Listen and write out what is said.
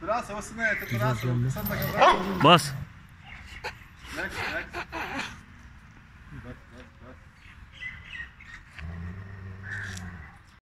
Bravo, você não é, bravo, você não tá. Bas. Next.